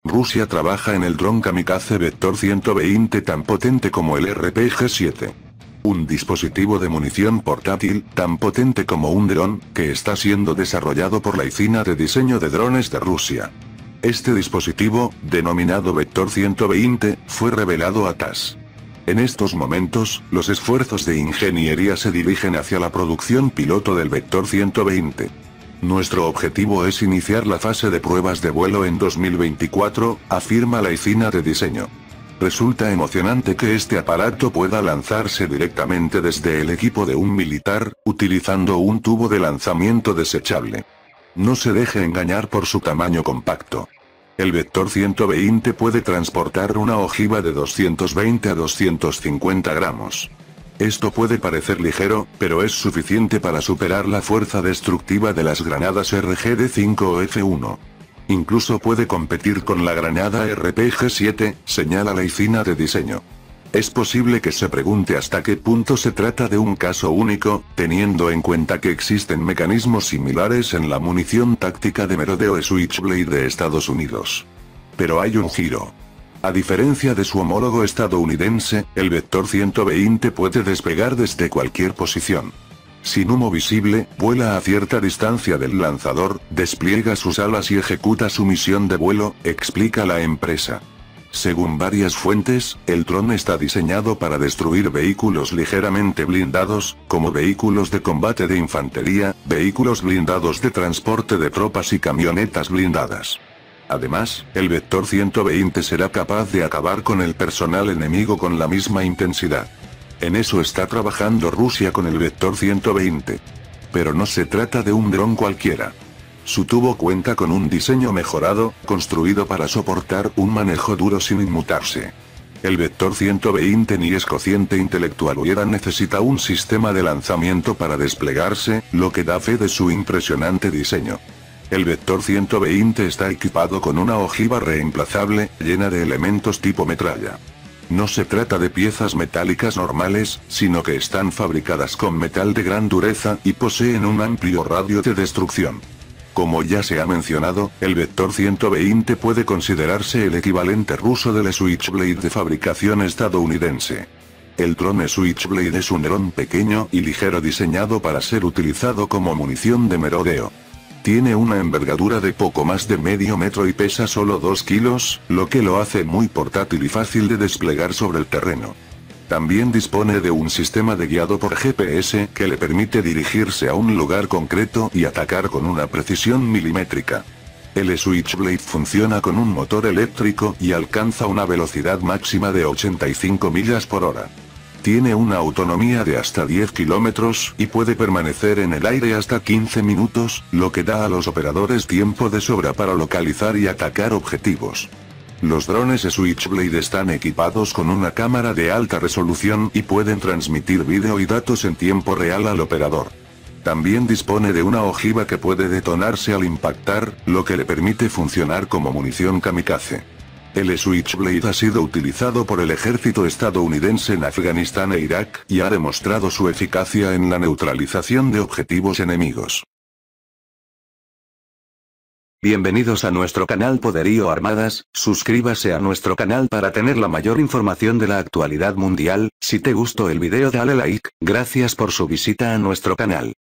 Rusia trabaja en el dron kamikaze Vector 120 tan potente como el RPG-7. Un dispositivo de munición portátil, tan potente como un dron, que está siendo desarrollado por la Oficina de Diseño de Drones de Rusia. Este dispositivo, denominado Vector 120, fue revelado a TASS. En estos momentos, los esfuerzos de ingeniería se dirigen hacia la producción piloto del Vector 120. Nuestro objetivo es iniciar la fase de pruebas de vuelo en 2024, afirma la Oficina de Diseño. Resulta emocionante que este aparato pueda lanzarse directamente desde el equipo de un militar, utilizando un tubo de lanzamiento desechable. No se deje engañar por su tamaño compacto. El Vector 120 puede transportar una ojiva de 220 a 250 gramos. Esto puede parecer ligero, pero es suficiente para superar la fuerza destructiva de las granadas RGD-5 o F1. Incluso puede competir con la granada RPG-7, señala la Oficina de Diseño. Es posible que se pregunte hasta qué punto se trata de un caso único, teniendo en cuenta que existen mecanismos similares en la munición táctica de merodeo Switchblade de Estados Unidos. Pero hay un giro. A diferencia de su homólogo estadounidense, el Vector 120 puede despegar desde cualquier posición. Sin humo visible, vuela a cierta distancia del lanzador, despliega sus alas y ejecuta su misión de vuelo, explica la empresa. Según varias fuentes, el dron está diseñado para destruir vehículos ligeramente blindados, como vehículos de combate de infantería, vehículos blindados de transporte de tropas y camionetas blindadas. Además, el Vector 120 será capaz de acabar con el personal enemigo con la misma intensidad. En eso está trabajando Rusia con el Vector 120. Pero no se trata de un dron cualquiera. Su tubo cuenta con un diseño mejorado, construido para soportar un manejo duro sin inmutarse. El Vector 120 ni es cociente intelectual hubiera necesita un sistema de lanzamiento para desplegarse, lo que da fe de su impresionante diseño. El Vector 120 está equipado con una ojiva reemplazable, llena de elementos tipo metralla. No se trata de piezas metálicas normales, sino que están fabricadas con metal de gran dureza y poseen un amplio radio de destrucción. Como ya se ha mencionado, el Vector 120 puede considerarse el equivalente ruso del Switchblade de fabricación estadounidense. El dron Switchblade es un dron pequeño y ligero diseñado para ser utilizado como munición de merodeo. Tiene una envergadura de poco más de medio metro y pesa solo 2 kilos, lo que lo hace muy portátil y fácil de desplegar sobre el terreno. También dispone de un sistema de guiado por GPS que le permite dirigirse a un lugar concreto y atacar con una precisión milimétrica. El Switchblade funciona con un motor eléctrico y alcanza una velocidad máxima de 85 millas por hora. Tiene una autonomía de hasta 10 kilómetros y puede permanecer en el aire hasta 15 minutos, lo que da a los operadores tiempo de sobra para localizar y atacar objetivos. Los drones Switchblade están equipados con una cámara de alta resolución y pueden transmitir vídeo y datos en tiempo real al operador. También dispone de una ojiva que puede detonarse al impactar, lo que le permite funcionar como munición kamikaze. El Switchblade ha sido utilizado por el ejército estadounidense en Afganistán e Irak, y ha demostrado su eficacia en la neutralización de objetivos enemigos. Bienvenidos a nuestro canal Poderío Armadas, suscríbase a nuestro canal para tener la mayor información de la actualidad mundial. Si te gustó el video dale like, gracias por su visita a nuestro canal.